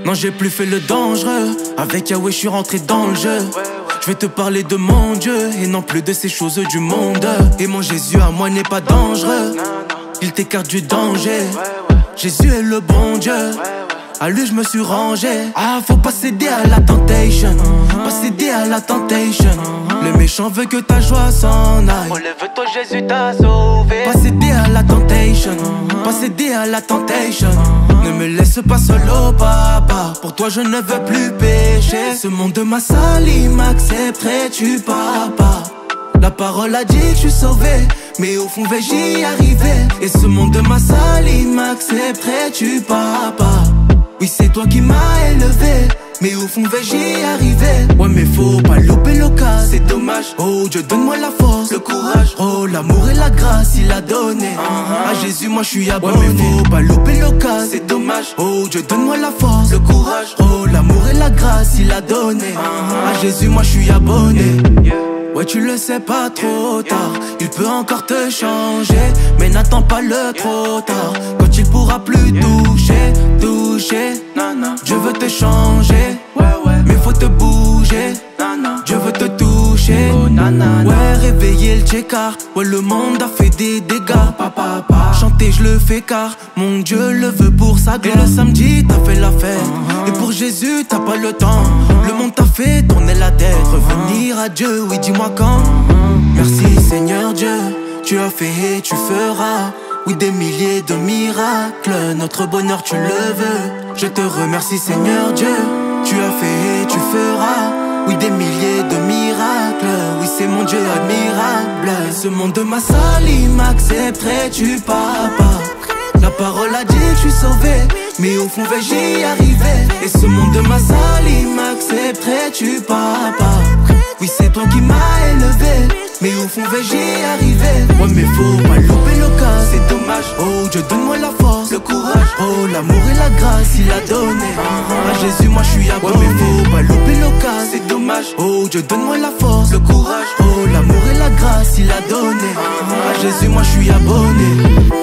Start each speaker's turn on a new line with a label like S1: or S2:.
S1: Non, j'ai plus fait le dangereux. Avec Yahweh, je suis rentré dans le jeu. Je vais te parler de mon Dieu et non plus de ces choses du monde. Et mon Jésus à moi n'est pas dangereux. Il t'écarte du danger. Jésus est le bon Dieu. À lui je me suis rangé. Ah, faut pas céder à la temptation. Pas céder à la temptation. Le méchant veut que ta joie s'en aille.
S2: Relève-toi, Jésus t'a sauvé.
S1: Pas céder à la temptation. Pas céder à la temptation. Ne me laisse pas seul, oh papa. Pour toi je ne veux plus pécher. Ce monde m'a sali, m'accepterais-tu, papa? La parole a dit que je suis sauvé, mais au fond vais j'y arriver. Et ce monde m'a sali, m'accepterais-tu, papa? Oui, c'est toi qui m'as élevé, mais au fond vais j'y arriver. Ouais, mais faut pas louper l'occasion, c'est dommage. Oh Dieu, donne-moi la force, le courage. Oh, l'amour et la grâce, il a donné. À Jésus, moi je suis abonné. Ouais, mais faut pas louper l'occasion, c'est dommage. Oh Dieu, donne-moi la force, le courage. Oh, l'amour et la grâce, il a donné. À Jésus, moi je suis abonné. Ouais, tu le sais pas trop tard. Il peut encore te changer, mais n'attends pas le trop tard. Quand il pourra plus toucher. Dieu veut te changer, mais faut te bouger. Dieu veut te toucher. Ouais, réveiller le tchékar. Ouais, le monde a fait des dégâts. Chanter je le fais car mon Dieu le veut pour sa gloire. Et le samedi t'as fait la fête, et pour Jésus t'as pas le temps. Le monde t'a fait tourner la tête. Revenir à Dieu, oui dis-moi quand. Merci Seigneur Dieu, tu as fait et tu feras. Oui, des milliers de miracles, notre bonheur tu le veux. Je te remercie Seigneur Dieu, tu as fait et tu feras. Oui, des milliers de miracles, oui c'est mon Dieu admirable. Ce monde m'a sali, m'accepterais-tu, papa? La parole a dit que je suis sauvé, mais au fond vais j'y arriver. Et ce monde m'a sali, m'accepterais-tu, papa? Oui, c'est toi qui m'as élevé, mais au fond vais j'y arriver. Ouais, mais faut pas louper l'occasion, c'est dommage. Oh Dieu, donne-moi la force, le courage. Oh, l'amour et la grâce, il a donné. À Jésus, moi je suis abonné. Ouais, mais faut pas louper l'occasion, c'est dommage. Oh Dieu, donne-moi la force, le courage. Oh, l'amour et la grâce, il a donné. À Jésus, moi je suis abonné.